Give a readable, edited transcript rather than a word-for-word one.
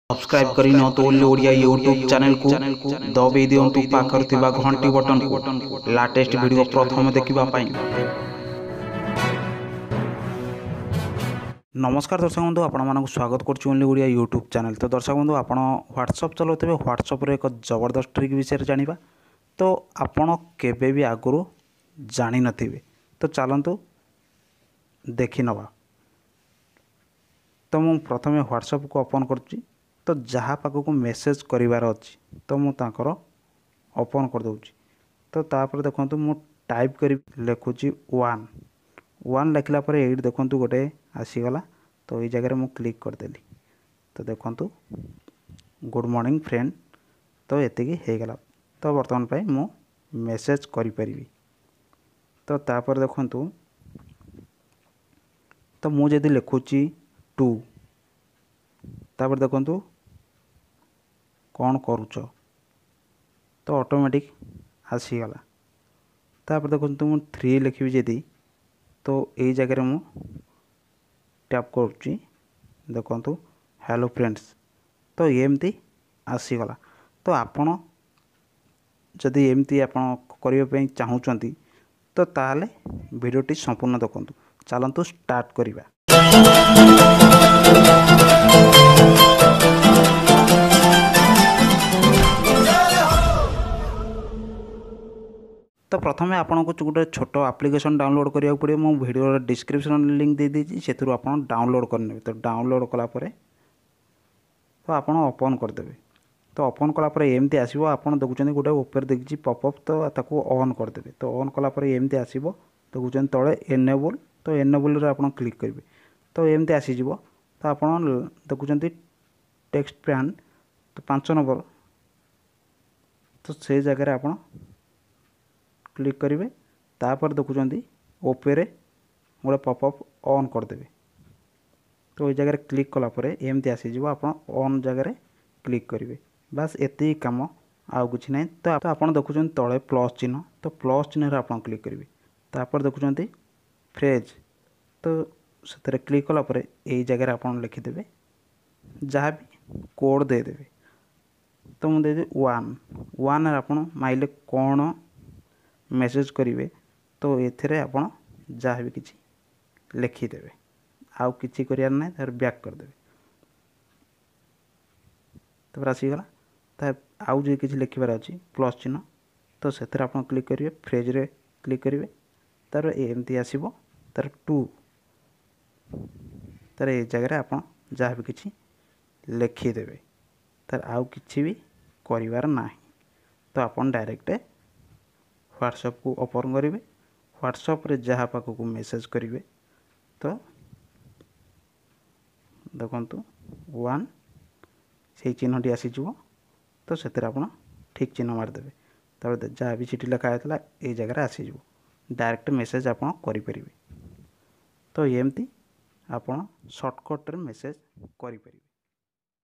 Subscribe करी न तो ओनली ओडिया यूट्यूब चैनल को दबाई दियंतु पाखर थिबा घंटी बटन को लेटेस्ट वीडियो प्रथम देखिबा पाई। नमस्कार दर्शक बंधु, आपण मानक स्वागत करछु ओनली ओडिया यूट्यूब चैनल। तो दर्शक बंधु, आपण व्हाट्सएप चलाउतबे व्हाट्सएप रे एक जबरदस्त ट्रिक विषय जानिबा। तो आपण केबे भी आगुरु जानि नथिबे, तो चलंतु देखि नबा। तो मु प्रथमे व्हाट्सएप को ओपन करछि। तो जहाँ पाखक मेसेज करिवार अछि तो मु तांकर ओपन कर दउछि। तो तापर देखंतु मु टाइप करी लेखुछि 1 लिखला पर एड देखंतु गोटे आसीगला। तो ये जगह मु क्लिक कर देली। तो देखंतु गुड मॉर्निंग फ्रेंड, तो एतिकी हे गला। तो वर्तमान पय मु मेसेज करि परिबी। तो तापर देखंतु, तो मु जदि लेखुछि 2, तापर देखंतु कौन करूच, तो ऑटोमेटिक आसीगला। तापर देखंतु मु 3 लिखिबी जदि, तो यही जगह मु टैप करूची। देखंतु हेलो फ्रेंड्स, तो एमती आसीगला। तो आपण जदि एमती आपण करिवे पई चाहुचंती तो ताले वीडियोटी संपूर्ण देखंतु। चलंतु स्टार्ट करिबा। तो प्रथम आपन को गोटे छोट एप्लिकेशन डाउनलोड करिया पड़े। मो वीडियो डिस्क्रिप्शन लिंक दे दीजिए, से आपन डाउनलोड करने। तो डाउनलोड कला परे तो आपन ओपन कर देबे। तो ओपन कला परे एमती आसीबो। आपन देखुचंदी गोटे ऊपर देखि पॉपअप, तो ताको ऑन कर देबे। तो ऑन कला परे एमती आसीबो। तो देखुचंदी तळे एनेबल, तो एनेबल रे आपन क्लिक करिवे। तो एमती आसी जिवो। तो आपन देखुचंदी टेक्स्ट पैन, तो 5 नंबर, तो से जगह रे आपन क्लिक करेंगे। तापर देखुं ओपे गोटे पॉपअप ऑन करदे। तो ये जगह क्लिक कलापर एमती आसीज। आप ऑन जगह क्लिक करेंगे। बास एति काम, आउ कुछ ना। तो आप देखुं तले प्लस चिन्ह, तो प्लस चिन्ह आप क्लिक करेंगे। तापर देखुं फ्रेज, तो से क्लिक कलापर यही जगह आप लिखिदेवे जहाँ भी कोड देदेवे। तो मुझे 1 आप माइले कौन मेसेज करेंगे। तो ये आप जहाँ भी किसी लिखिदेवे, आउ किसी करार ना, तार बैक करदे। तो आसीगला। आउ जो किसी लिखबार अच्छी प्लस चिन्ह, तो से आप क्लिक करेंगे। फ्रेज रे क्लिक करेंगे। तार एमती आसीबो। तार 2, तार ये जगह आप जहाँ भी किसी लिखिदेवे। तार आउ किसी भी करिवार ना। तो आप डायरेक्ट व्हाट्सएप को ओपन करेंगे। व्हाट्सएप रे जहाँ पाख को मेसेज करेंगे, तो देखंतु 1 से चिन्हटी आसीज। तो से आप ठीक चिन्ह मारदेवे। तब जहाँ भी चिठी लिखा होता ये जगह आसीज, डायरेक्ट मेसेज आप करें। तो एमती आप शॉर्टकट रे मेसेज करें।